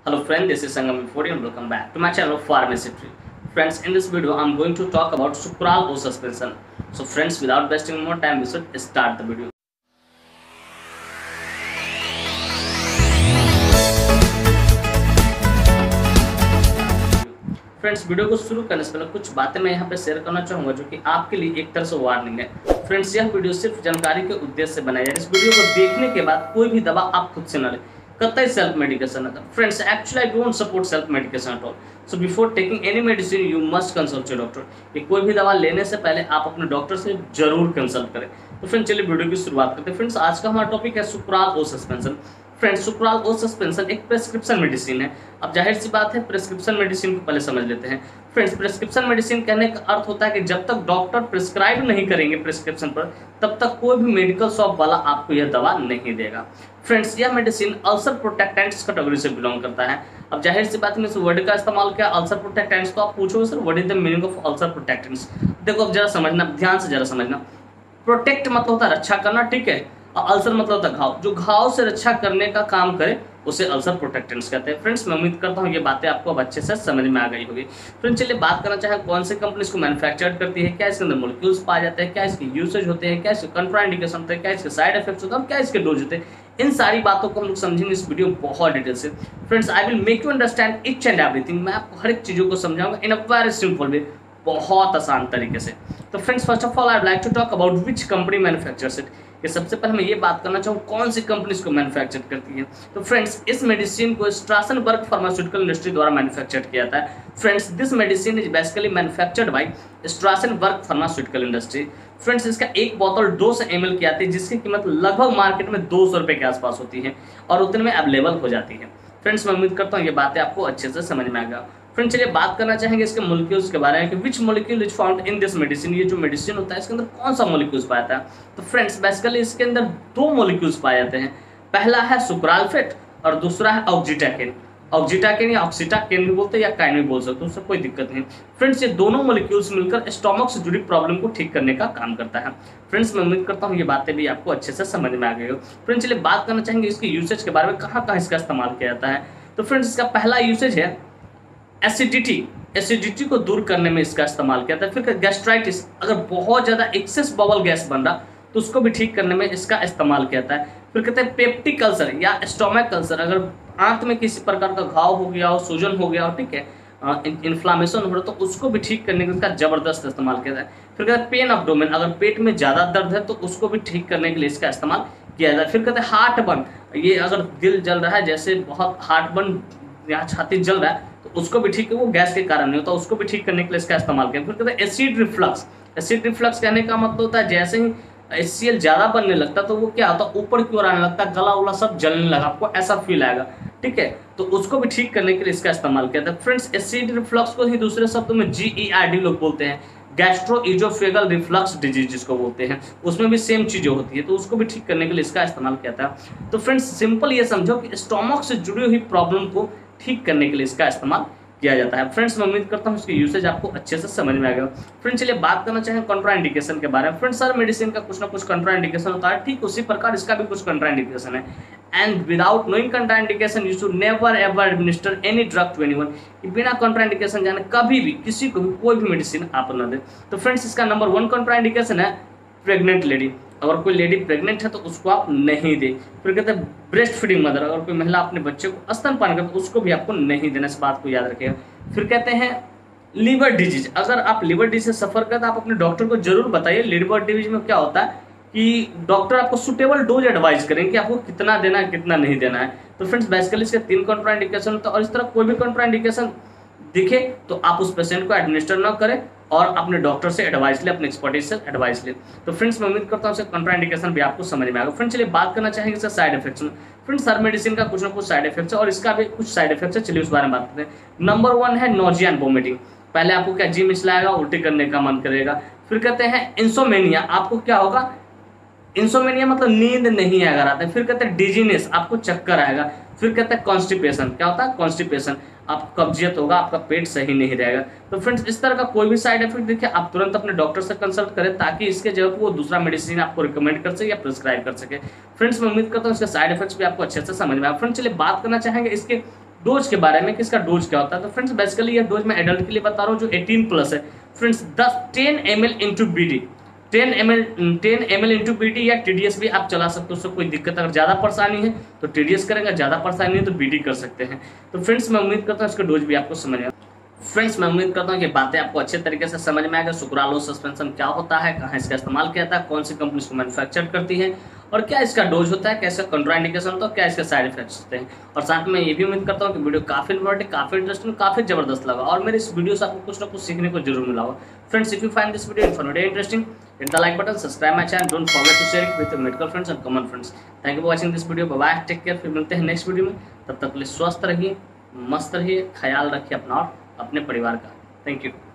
Hello friend, this is Sangam Infodi and welcome back to my channel Pharmacy Tree. Friends, in this video I'm going to talk about Sucral O suspension. So friends, without wasting more time, we should start the video. Friends, video को शुरू करने से पहले कुछ बातें मैं यहाँ पे शेयर करना चाहूँगा जो कि आपके लिए एक तरह से वार्निंग है। फ्रेंड्स, यह वीडियो सिर्फ जानकारी के उद्देश्य से बनाया है। इस वीडियो को देखने के बाद कोई भी दवा आप खुद से न लें, कतई सेल्फ मेडिकेशन है। Friends, actually I don't support self medication at all. So before taking any medicine you must consult your doctor. कि कोई भी दवा लेने से पहले आप अपने डॉक्टर से जरूर कंसल्ट करें। तो फ्रेंड्स, चलिए वीडियो की शुरुआत करते हैं। फ्रेंड्स, आज का हमारा टॉपिक है Sucral O suspension. Friends, Sucral O suspension एक प्रेस्क्रिप्शन मेडिसिन है। अब जाहिर सी बात है, प्रेस्क्रिप्शन मेडिसिन को पहले समझ लेते हैं। फ्रेंड्स, प्रेस्क्रिप्शन मेडिसिन कहने का अर्थ होता है कि जब तक डॉक्टर प्रिस्क्राइब नहीं करेंगे प्रेस्क्रिप्शन पर, तब तक कोई भी मेडिकल शॉप वाला आपको यह दवा नहीं देगा। फ्रेंड्स, यह मेडिसिन अल्सर प्रोटेक्टेंट्स कैटेगरी से बिलोंग करता है। अब जाहिर सी बात है, इस वर्ड का इस्तेमाल किया अल्सर प्रोटेक्टेंट्स, तो आप पूछोगे sir what is the meaning of ulcer protectants. देखो, अब जरा समझना, ध्यान से जरा समझना। प्रोटेक्ट मतलब होता है रक्षा करना, ठीक है, और अल्सर मतलब होता है घाव। जो घाव से रक्षा करने का काम करे उसे अल्सर प्रोटेक्टेंट्स कहते हैं। फ्रेंड्स, मैं उम्मीद करता हूँ ये बातें आपको अब अच्छे से समझ में आ गई होगी। फ्रेंड्स, चलिए बात करना चाहें कौन सी कंपनी इसको मैन्युफैक्चर करती है, क्या इसके अंदर मोलिक्यूल्स पाए जाते हैं, क्या इसके यूसेज होते हैं, क्या इसके कंट्राइंडिकेशन होते हैं, क्या इसके साइड इफेक्ट्स होते हैं, क्या इसके डोज होते हैं। इन सारी बातों को हम लोग समझेंगे इस वीडियो में बहुत डिटेल से। Friends, I will make you understand each and everything. मैं आपको हर एक चीज़ों को समझाऊंगा इन अ वेरी सिंपल वे, बहुत आसान तरीके से। तो friends, first of all I would like to talk about which company manufactures it. कि सबसे पहले मैं ये बात करना चाहूँ कौन सी कंपनी इसको मैन्युफैक्चर करती है। तो फ्रेंड्स, इस मेडिसिन को स्ट्रासनबर्ग फार्मास्यूटिकल इंडस्ट्री द्वारा मैन्युफैक्चर किया जाता है। Friends, this medicine is basically manufactured by Strassenburg pharmaceutical industry. Friends, इसका एक बोतल 200 ml की आती है, जिसकी कीमत लगभग मार्केट में 200 रुपये के आसपास होती है और उतने में अवेलेबल हो जाती है। फ्रेंड्स, मैं उम्मीद करता हूँ ये बातें आपको अच्छे से समझ में आएगा। फ्रेंड्स, चलिए बात करना चाहेंगे इसके मोलिक्यूल्स के बारे में कि which molecule is found in this medicine. ये जो मेडिसिन होता है इसके अंदर कौन सा मोलिक्यूल्स पाया जाता है। तो फ्रेंड्स, बेसिकली इसके अंदर दो मोलिक्यूल्स पाए जाते हैं। पहला है सुक्राल्फेट और दूसरा है ऑक्जीटाकेन। ऑक्जीटाकेन या ऑक्सीटाकेन भी बोलते हैं या काइन भी बोल सकते हो, उससे कोई दिक्कत नहीं। फ्रेंड्स, ये दोनों मोलिक्यूल्स मिलकर स्टोमक से जुड़ी प्रॉब्लम को ठीक करने का काम करता है। फ्रेंड्स, मैं उम्मीद करता हूँ ये बातें भी आपको अच्छे से समझ में आ गई हो। फ्रेंड्स, चलिए बात करना चाहेंगे इसके यूसेज के बारे में, कहाँ कहाँ इसका इस्तेमाल किया जाता है। तो फ्रेंड्स, इसका पहला यूसेज है एसिडिटी को दूर करने में इसका इस्तेमाल किया जाता है। फिर गैस्ट्राइटिस, अगर बहुत ज़्यादा एक्सेस बबल गैस बन रहा तो उसको भी ठीक करने में इसका इस्तेमाल किया जाता है। फिर कहते हैं पेप्टिक अल्सर या स्टोमक अल्सर, अगर आंत में किसी प्रकार का घाव हो गया हो, सूजन हो गया हो, ठीक है, इन्फ्लामेशन हो रहा तो उसको भी ठीक करने का इसका जबरदस्त इस्तेमाल किया जाता है। फिर कहते हैं पेन एब्डोमेन, अगर पेट में ज़्यादा दर्द है तो उसको भी ठीक करने के लिए इसका इस्तेमाल किया जाता है। फिर कहते हैं हार्ट बर्न, ये अगर दिल जल रहा है, जैसे बहुत हार्ट बर्न यहाँ छाती जल रहा है तो उसको भी ठीक, वो गैस के कारण नहीं होता, उसको भी ठीक करने के लिए इसका इस्तेमाल किया। फिर कहते हैं एसिड रिफ्लक्स। एसिड रिफ्लक्स कहने का मतलब होता है जैसे ही HCl ज़्यादा बनने लगता तो वो क्या होता है, ऊपर की ओर आने लगता, गला उला सब जलने लगा, आपको ऐसा फील आएगा, ठीक है, तो उसको भी ठीक करने के लिए इसका इस्तेमाल किया था। फ्रेंड्स, एसिड रिफ्लक्स को ही दूसरे शब्दों में GERD लोग बोलते हैं, गैस्ट्रोइजोफेगल रिफ्लक्स डिजीज जिसको बोलते हैं, उसमें भी सेम चीज़ें होती है, तो उसको भी ठीक करने के लिए इसका इस्तेमाल किया था। तो फ्रेंड्स, सिंपल ये समझो कि स्टोमक से जुड़ी हुई प्रॉब्लम को ठीक करने के लिए इसका इस्तेमाल किया जाता है। फ्रेंड्स, मैं उम्मीद करता हूँ इसकी यूसेज आपको अच्छे से समझ में आ गया। फ्रेंड्स, चलिए बात करना चाहें कंट्राइंडिकेशन के बारे में। फ्रेंड्स, हर मेडिसिन का कुछ ना कुछ कंट्राइंडिकेशन होता है, ठीक उसी प्रकार इसका भी कुछ कंट्राइंडिकेशन है। And without knowing contraindication you should never ever administer any drug to anyone. बिना कंट्राइंडिकेशन जाने कभी भी किसी को भी कोई भी मेडिसिन आप न दें। तो फ्रेंड्स, इसका नंबर 1 कंट्राइंडिकेशन है प्रेग्नेंट लेडी। अगर कोई लेडी प्रेग्नेंट है तो उसको आप नहीं दें। फिर कहते हैं ब्रेस्ट फीडिंग मदर, अगर कोई महिला अपने बच्चे को स्तनपान करे तो उसको भी आपको नहीं देना, इस बात को याद रखिएगा। फिर कहते हैं लीवर डिजीज, अगर आप लीवर डिजीज से सफर करते हैं आप अपने डॉक्टर को जरूर बताइए। लीवर डिजीज में क्या होता है कि डॉक्टर आपको सुटेबल डोज एडवाइस करेंगे कि आपको कितना देना है कितना नहीं देना है। तो फ्रेंड्स, बेसिकली इसके 3 कंट्राइंडिकेशन होता है और इस तरह कोई भी कंट्राइंडिकेशन दिखे तो आप उस पेशेंट को एडमिनिस्टर ना करें और अपने डॉक्टर से एडवाइस ले, अपने एक्सपर्टीज से एडवाइस ले। तो फ्रेंड्स, मैं उम्मीद करता हूँ इसका कंट्राइंडिकेशन भी आपको समझ में आएगा। फ्रेंड्स, चलिए बात करना चाहेंगे इसका साइड इफेक्ट्स में। फ्रेंड्स, हर मेडिसिन का कुछ ना कुछ साइड इफेक्ट्स है और इसका भी कुछ साइड इफेक्ट्स है, चलिए उस बारे में बात करते हैं। नंबर 1 है नोजिया एंड वोमिटिंग। पहले आपको क्या जी मिचलाएगा, उल्टी करने का मन करेगा। फिर कहते हैं इंसोमेनिया, आपको क्या होगा, इंसोमेनिया मतलब नींद नहीं आएगा रात में। फिर कहते हैं डिजीनेस, आपको चक्कर आएगा। फिर कहते हैं कॉन्स्टिपेशन, क्या होता है कॉन्स्टिपेशन, आपको कब्जियत होगा, आपका पेट सही नहीं रहेगा। तो फ्रेंड्स, इस तरह का कोई भी साइड इफेक्ट देखिए आप तुरंत अपने डॉक्टर से कंसल्ट करें ताकि इसके जगह पर वो दूसरा मेडिसिन आपको रिकमेंड कर सके या प्रिस्क्राइब कर सके। फ्रेंड्स, मैं उम्मीद करता हूँ इसके साइड इफेक्ट्स भी आपको अच्छे से समझ में आए। फ्रेंड्स, चलिए बात करना चाहेंगे इसके डोज के बारे में कि इसका डोज क्या होता है। तो फ्रेंड्स बेसिकली ये डोज मैं एडल्ट के लिए बता रहा हूँ जो 18+ है। Friends 10 ml into BD, 10 ml into BD या TDS भी आप चला सकते हो, उससे कोई दिक्कत। अगर ज़्यादा परेशानी है तो TDS करेंगे, ज़्यादा परेशानी है तो BD कर सकते हैं। तो फ्रेंड्स मैं उम्मीद करता हूँ इसका डोज भी आपको समझ में। फ्रेंड्स मैं उम्मीद करता हूँ कि बातें आपको अच्छे तरीके से समझ में आएगा। सुक्रालोज सस्पेंशन क्या होता है, कहाँ इसका इस्तेमाल किया जाता है, कौन सी कंपनी इसको मैन्युफैक्चर करती है, और क्या इसका डोज होता है, कैसे कंट्राइंडिकेशन होता है, क्या इसके साइड इफेक्ट्स होते हैं। और साथ में ये भी उम्मीद करता हूँ कि वीडियो काफ़ी इन्फॉर्मेटिव, काफ़ी इंटरेस्टिंग, काफ़ी जबरदस्त लगा और मेरे इस वीडियो से आपको कुछ ना कुछ सीखने को जरूर मिला होगा। Friends if you find this video informative interesting, hit the like button, subscribe my channel, don't forget to share it with your medical friends and common friends. Thank you for watching this video, bye bye, take care. फिर मिलते हैं next video में, तब तक के लिए स्वस्थ रहिए, मस्त रहिए, ख्याल रखिए अपना और अपने परिवार का। Thank you.